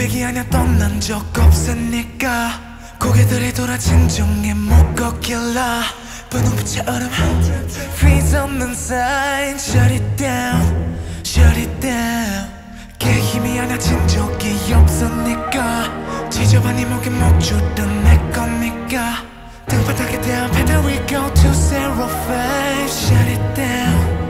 얘기하냐 떠난 적 없으니까 고개들이 돌아 진정해 못 걷길라 분홍빛의 얼음 Freeze 없는 sign Shut it down Shut it down 걔 힘이 하나 진 적이 없으니까 지저분 네 목에 목줄은 내 거니까 등바닥에 down pedal we go to 05 Shut it down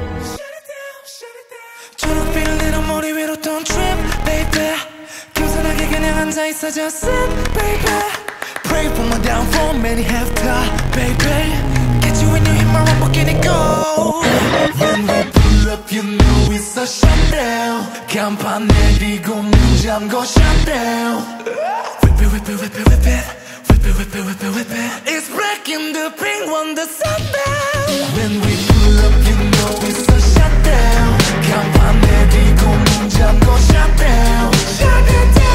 초록빛을 내려 머리 위로 don't trip baby 겸손하게 그냥 앉아있어 just sit baby Pray for my downfall many have died baby Get you when you hit my Lamborghini go When we pull up you know it's a shutdown 간판 내리고 문 잠궈 shutdown Whip it whip it whip it whip it Whip it whip it whip it whip it It's black in the pink when the sun down When we pull up you know it's a shutdown 간판 내리고 문 잠궈 shutdown Shut it down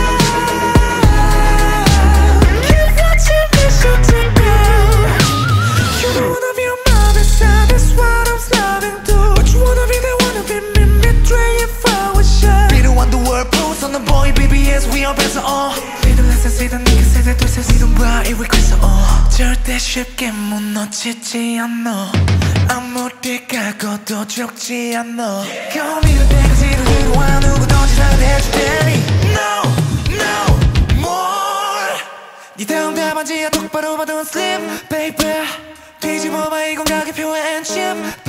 Can't watch it be shut it down You don't wanna be on my best side that's what I'm striving to But you wanna be the one to be me betray if I was shy Be the one the world pulls on the boy BBS we are better Little lessons 세단 네가 세대 둘셋 이동 봐 it will crazy 절대 쉽게 무너지지 않아 아무리 가고도 죽지 않아 Come here 때까지도 그리워 누구도 지나가 해줄 테니 No, no more 네 다음 답안지야 똑바로 봐도 sleep baby 뒤집어봐 이건 가격표와 and chip